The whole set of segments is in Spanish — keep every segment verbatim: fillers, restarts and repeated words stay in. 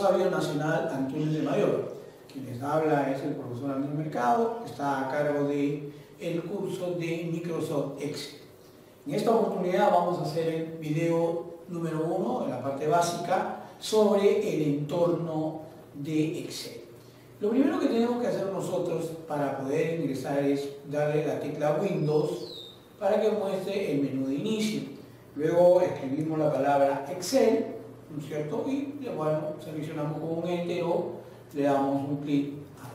Sabio Nacional Antunes de Mayor. Quien les habla es el profesor Andrés Mercado, que está a cargo del curso de Microsoft Excel. En esta oportunidad vamos a hacer el video número uno, en la parte básica, sobre el entorno de Excel. Lo primero que tenemos que hacer nosotros para poder ingresar es darle la tecla Windows para que muestre el menú de inicio. Luego escribimos la palabra Excel, ¿no es cierto? Y bueno, seleccionamos con un Enter o le damos un clic.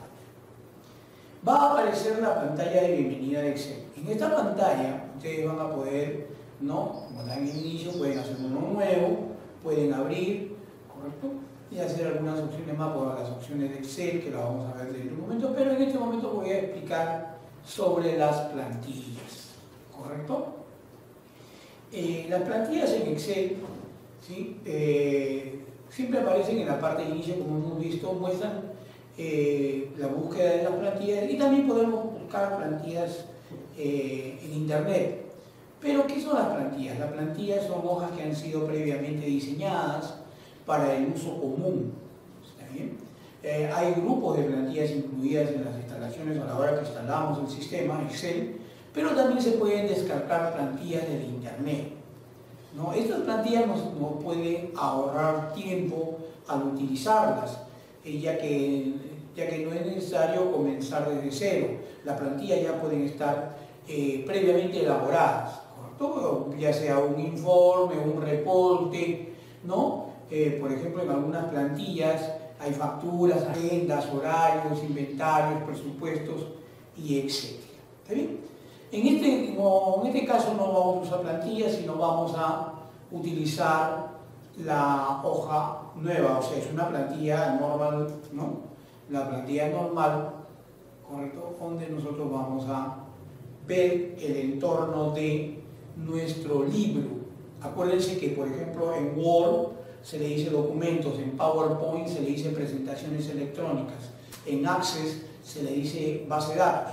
Va a aparecer la pantalla de bienvenida de Excel. En esta pantalla ustedes van a poder, ¿no? Como están en inicio, pueden hacer uno nuevo, pueden abrir, ¿correcto? Y hacer algunas opciones más por las opciones de Excel, que las vamos a ver dentro de un momento, pero en este momento voy a explicar sobre las plantillas, ¿correcto? Eh, las plantillas en Excel, ¿sí? eh, siempre aparecen en la parte de inicio, como hemos visto, muestran eh, la búsqueda de las plantillas y también podemos buscar plantillas eh, en internet. Pero ¿qué son las plantillas? Las plantillas son hojas que han sido previamente diseñadas para el uso común. ¿Está bien? Eh, hay grupos de plantillas incluidas en las instalaciones a la hora que instalamos el sistema Excel, pero también se pueden descargar plantillas del internet, ¿no? Estas plantillas nos, nos pueden ahorrar tiempo al utilizarlas, eh, ya, que, ya que no es necesario comenzar desde cero. Las plantillas ya pueden estar eh, previamente elaboradas, ¿correcto? Ya sea un informe, un reporte, ¿no? Eh, por ejemplo, en algunas plantillas hay facturas, agendas, horarios, inventarios, presupuestos y etcétera. ¿Está bien? En este, no, en este caso no vamos a usar plantillas, sino vamos a utilizar la hoja nueva, o sea, es una plantilla normal, ¿no? La plantilla normal, ¿correcto? Donde nosotros vamos a ver el entorno de nuestro libro. Acuérdense que, por ejemplo, en Word se le dice documentos, en PowerPoint se le dice presentaciones electrónicas, en Access se le dice base de datos.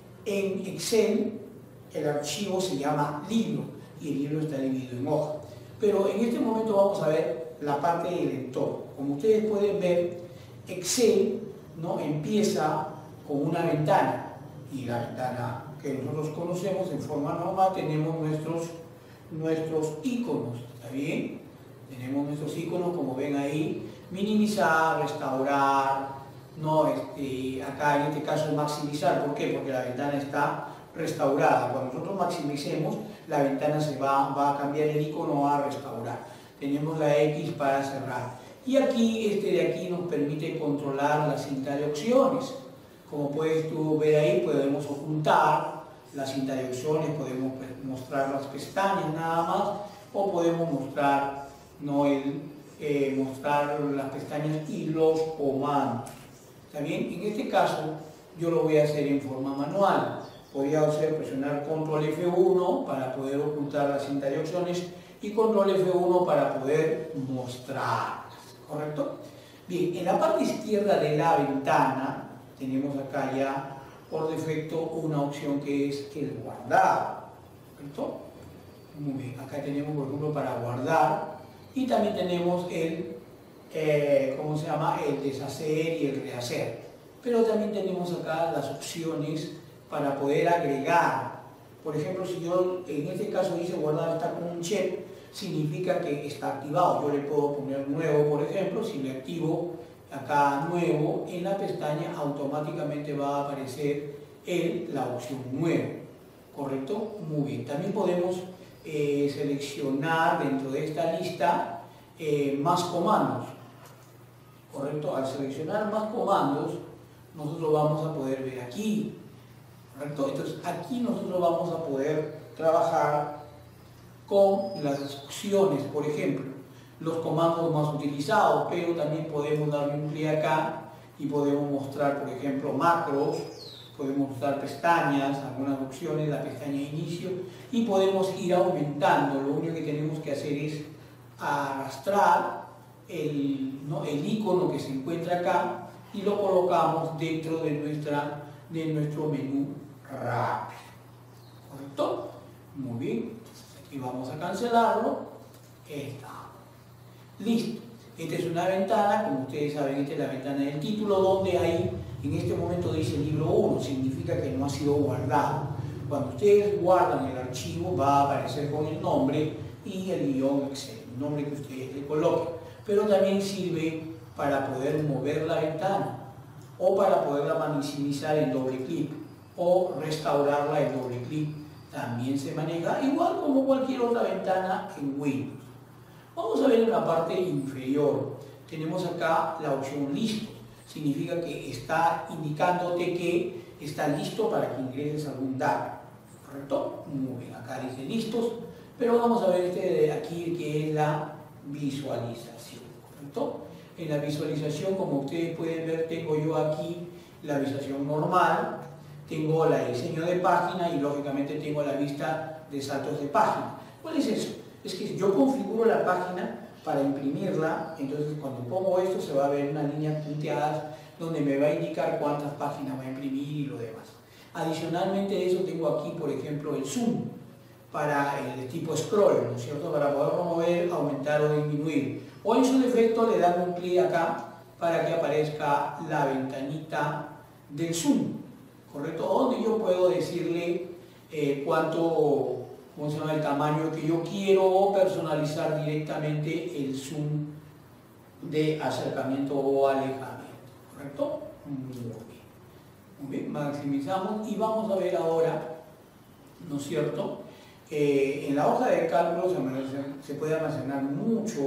En Excel el archivo se llama libro y el libro está dividido en hojas. Pero en este momento vamos a ver la parte del entorno. Como ustedes pueden ver, Excel, ¿no? Empieza con una ventana y la ventana que nosotros conocemos en forma normal tenemos nuestros, nuestros iconos, ¿está bien? Tenemos nuestros iconos, como ven ahí, minimizar, restaurar, no, este, acá en este caso maximizar. ¿Por qué? Porque la ventana está restaurada. Cuando nosotros maximicemos, la ventana se va, va a cambiar el icono a restaurar. Tenemos la X para cerrar. Y aquí, este de aquí nos permite controlar la cinta de opciones. Como puedes tú ver ahí, podemos ocultar la cinta de opciones, podemos mostrar las pestañas nada más, o podemos mostrar, no, el, eh, mostrar las pestañas y los comandos. ¿Está bien? En este caso, yo lo voy a hacer en forma manual. Podría hacer presionar control F uno para poder ocultar la cinta de opciones y control F uno para poder mostrarlas, ¿correcto? Bien, en la parte izquierda de la ventana tenemos acá ya por defecto una opción que es el guardado, ¿correcto? Muy bien, acá tenemos por ejemplo para guardar y también tenemos el, eh, ¿cómo se llama? El deshacer y el rehacer. Pero también tenemos acá las opciones para poder agregar. Por ejemplo, si yo en este caso dice guardar está con un check, significa que está activado. Yo le puedo poner nuevo, por ejemplo. Si le activo acá nuevo, en la pestaña automáticamente va a aparecer el, la opción nuevo, ¿correcto? Muy bien. También podemos eh, seleccionar dentro de esta lista eh, más comandos, ¿correcto? Al seleccionar más comandos, nosotros vamos a poder ver aquí, ¿correcto? Entonces aquí nosotros vamos a poder trabajar con las opciones, por ejemplo, los comandos más utilizados, pero también podemos darle un clic acá y podemos mostrar, por ejemplo, macros, podemos mostrar pestañas, algunas opciones, la pestaña de inicio, y podemos ir aumentando. Lo único que tenemos que hacer es arrastrar el, ¿no? el icono que se encuentra acá y lo colocamos dentro de, nuestra, de nuestro menú rápido, ¿correcto? Muy bien, entonces aquí vamos a cancelarlo, está listo. Esta es una ventana, como ustedes saben, esta es la ventana del título, donde ahí en este momento dice libro uno, significa que no ha sido guardado. Cuando ustedes guardan el archivo va a aparecer con el nombre y el guión Excel, el nombre que ustedes le coloquen. Pero también sirve para poder mover la ventana o para poderla maximizar en doble clic o restaurarla en doble clic. También se maneja igual como cualquier otra ventana en Windows. Vamos a ver en la parte inferior. Tenemos acá la opción listo. Significa que está indicándote que está listo para que ingreses algún dato. ¿Correcto? Muy bien, acá dice listos. Pero vamos a ver este de aquí que es la visualización. ¿Correcto? En la visualización, como ustedes pueden ver, tengo yo aquí la visualización normal. Tengo el diseño de página y lógicamente tengo la vista de saltos de página. ¿Cuál es eso? Es que yo configuro la página para imprimirla, entonces cuando pongo esto se va a ver unas líneas punteadas donde me va a indicar cuántas páginas va a imprimir y lo demás. Adicionalmente a eso tengo aquí, por ejemplo, el zoom para el tipo scroll, ¿no es cierto? Para poderlo mover, aumentar o disminuir. O en su defecto le dan un clic acá para que aparezca la ventanita del zoom, ¿correcto? Donde yo puedo decirle eh, cuánto, cómo se llama, el tamaño que yo quiero o personalizar directamente el zoom de acercamiento o alejamiento, ¿correcto? Muy bien. Muy bien, maximizamos y vamos a ver ahora, ¿no es cierto? Eh, en la hoja de cálculo se, se puede almacenar mucho,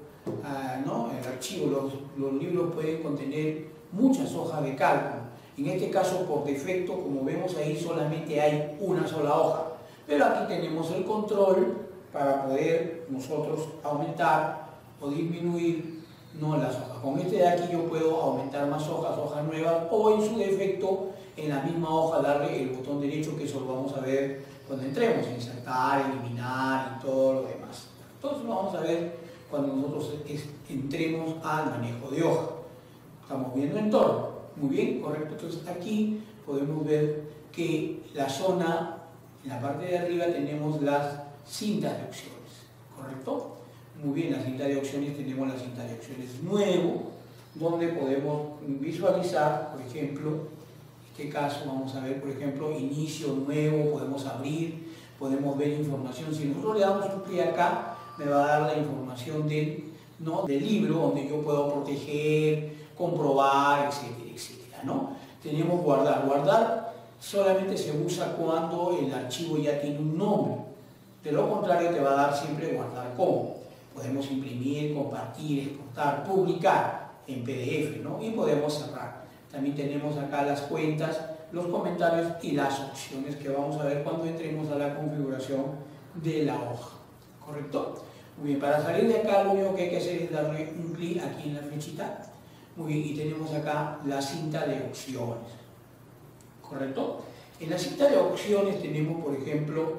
uh, ¿no? El archivo, los, los libros pueden contener muchas hojas de cálculo. En este caso, por defecto, como vemos ahí, solamente hay una sola hoja. Pero aquí tenemos el control para poder nosotros aumentar o disminuir, ¿no?, las hojas. Con este de aquí yo puedo aumentar más hojas, hojas nuevas, o en su defecto, en la misma hoja darle el botón derecho, que eso lo vamos a ver cuando entremos, insertar, eliminar y todo lo demás. Entonces lo vamos a ver cuando nosotros entremos al manejo de hoja. Estamos viendo entorno. Muy bien, correcto. Entonces aquí podemos ver que la zona, en la parte de arriba tenemos las cintas de opciones, ¿correcto? Muy bien, la cinta de opciones, tenemos la cinta de opciones nuevo, donde podemos visualizar, por ejemplo, en este caso vamos a ver, por ejemplo, inicio nuevo, podemos abrir, podemos ver información. Si nosotros le damos un clic acá, me va a dar la información del, ¿no?, del libro, donde yo puedo proteger, comprobar, etcétera, etcétera, ¿no? Tenemos guardar. Guardar solamente se usa cuando el archivo ya tiene un nombre. De lo contrario, te va a dar siempre guardar como. Podemos imprimir, compartir, exportar, publicar en P D F, ¿no? Y podemos cerrar. También tenemos acá las cuentas, los comentarios y las opciones que vamos a ver cuando entremos a la configuración de la hoja, ¿correcto? Muy bien, para salir de acá lo único que hay que hacer es darle un clic aquí en la flechita. Muy bien, y tenemos acá la cinta de opciones, ¿correcto? En la cinta de opciones tenemos, por ejemplo,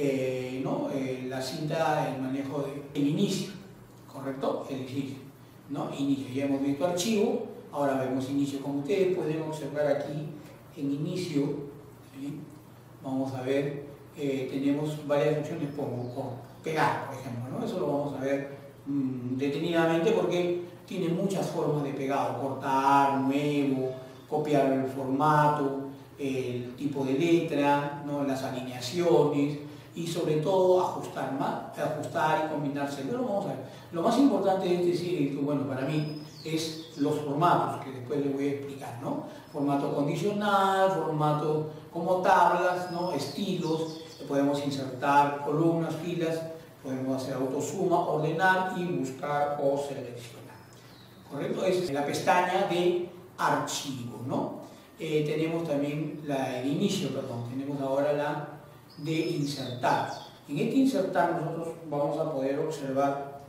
eh, ¿no? eh, la cinta, el manejo de el inicio, ¿correcto? El inicio, ¿no? Inicio, ya hemos visto archivo, ahora vemos inicio. Como ustedes pueden observar aquí en inicio, ¿sí?, vamos a ver, eh, tenemos varias opciones como, como pegar, por ejemplo, ¿no? Eso lo vamos a ver mmm, detenidamente porque tiene muchas formas de pegado: cortar, nuevo, copiar el formato, el tipo de letra, ¿no?, las alineaciones y sobre todo ajustar, más, ajustar y combinarse. Pero vamos a ver, lo más importante de este serie, que bueno, para mí, es los formatos, que después les voy a explicar, ¿no? Formato condicional, formato como tablas, ¿no?, estilos, podemos insertar columnas, filas, podemos hacer autosuma, ordenar y buscar o seleccionar, ¿correcto? Esa es la pestaña de archivo, ¿no? Eh, tenemos también la de inicio, perdón, tenemos ahora la de insertar. En este insertar nosotros vamos a poder observar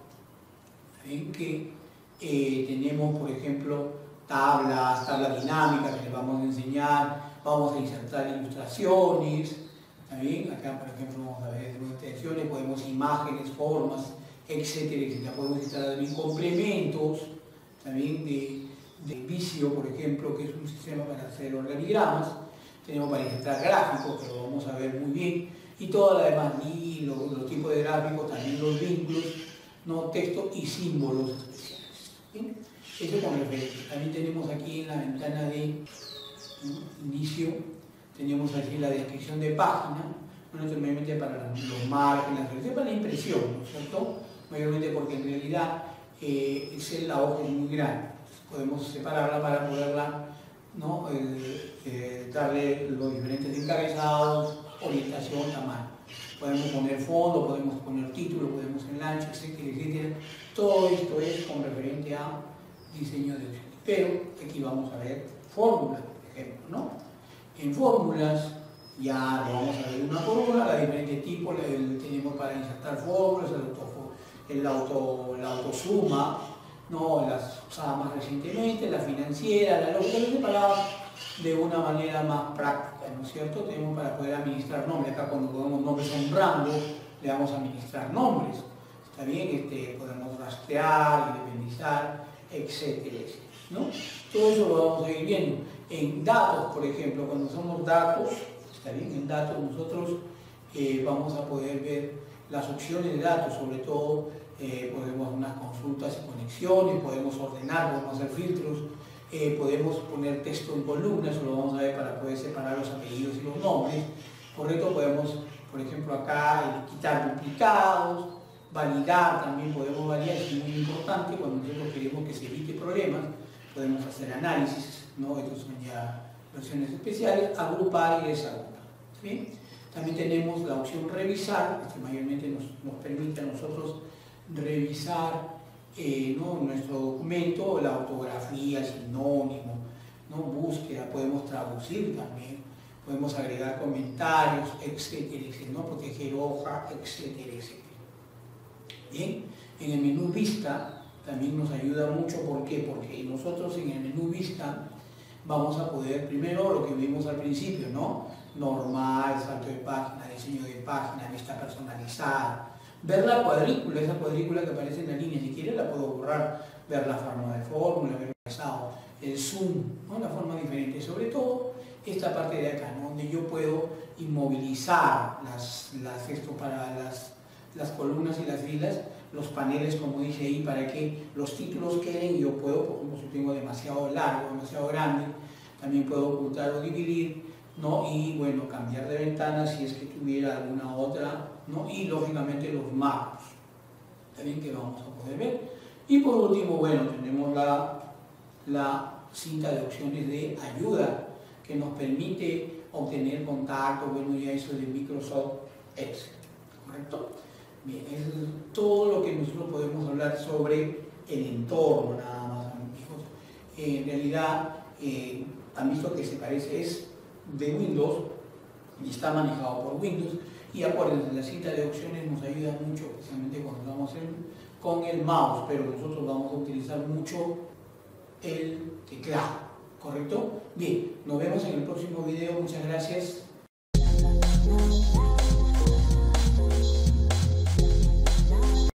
¿sí?, que eh, tenemos, por ejemplo, tablas, tablas dinámicas que les vamos a enseñar, vamos a insertar ilustraciones, ¿también? Acá, por ejemplo, vamos a ver ilustraciones, podemos imágenes, formas, etcétera, etcétera. Podemos insertar también complementos, también de, de Visio, por ejemplo, que es un sistema para hacer organigramas. Tenemos para insertar gráficos, que lo vamos a ver muy bien, y todas las demás, y los, los tipos de gráficos, también los vínculos, ¿no?, texto y símbolos especiales. Eso con referencia. También tenemos aquí en la ventana de ¿no? inicio, tenemos aquí la descripción de página, bueno, mayormente para los márgenes, para la impresión, ¿no es cierto? Mayormente porque en realidad eh, Excel la hoja es muy grande, podemos separarla para poderla, ¿no? eh, eh, darle los diferentes encabezados, orientación, tamaño. Podemos poner fondo, podemos poner título, podemos enlace, etcétera, etcétera. Todo esto es con referente a diseño de opciones. Pero aquí vamos a ver fórmulas, por ejemplo, ¿no? En fórmulas ya vamos a ver una fórmula, la diferentes tipos, el, tenemos para insertar fórmulas, el auto, el auto, la autosuma, ¿no? Las usadas más recientemente, la financiera, la lógica, separadas de una manera más práctica, ¿no es cierto? Tenemos para poder administrar nombres, acá cuando ponemos nombres a un rango, le vamos a administrar nombres, ¿está bien? Este, podemos rastrear, independizar, etcétera, etcétera, ¿no? Todo eso lo vamos a ir viendo. En datos, por ejemplo, cuando somos datos, está bien, en datos nosotros eh, vamos a poder ver las opciones de datos, sobre todo eh, podemos hacer unas consultas y conexiones, podemos ordenar, podemos hacer filtros, eh, podemos poner texto en columnas, eso lo vamos a ver para poder separar los apellidos y los nombres, correcto, podemos, por ejemplo, acá eh, quitar duplicados, validar, también podemos validar, es muy importante cuando nosotros queremos que se evite problemas, podemos hacer análisis, ¿no? Estos son ya versiones especiales, agrupar y desagrupar, ¿sí? También tenemos la opción revisar, que mayormente nos, nos permite a nosotros revisar eh, ¿no? nuestro documento, la ortografía, sinónimo, ¿no? Búsqueda, podemos traducir también, podemos agregar comentarios, etcétera, etcétera, ¿no? Proteger hoja, etcétera, etcétera. Bien, en el menú vista también nos ayuda mucho, ¿por qué? Porque nosotros en el menú vista vamos a poder, primero lo que vimos al principio, ¿no? Normal, salto de página, diseño de página, vista personalizada, ver la cuadrícula, esa cuadrícula que aparece en la línea, si quiere la puedo borrar, ver la forma de fórmula, ver el pasado, el zoom, ¿no? Una forma diferente, sobre todo esta parte de acá, ¿no? Donde yo puedo inmovilizar las, las, esto para las, las columnas y las filas, los paneles, como dice ahí, para que los títulos queden y yo puedo, por ejemplo, si tengo demasiado largo, demasiado grande, también puedo ocultar o dividir, ¿no? Y bueno, cambiar de ventana si es que tuviera alguna otra, ¿no? Y lógicamente los marcos, también que vamos a poder ver. Y por último, bueno, tenemos la, la cinta de opciones de ayuda que nos permite obtener contacto, bueno, ya eso de Microsoft Excel, ¿correcto? Bien, eso es todo lo que nosotros podemos hablar sobre el entorno, nada más, amigos. Eh, en realidad, eh, han visto que se parece, es de Windows y está manejado por Windows. Y acuérdense, la cinta de opciones nos ayuda mucho, especialmente cuando estamos en, con el mouse, pero nosotros vamos a utilizar mucho el teclado, ¿correcto? Bien, nos vemos en el próximo video, muchas gracias.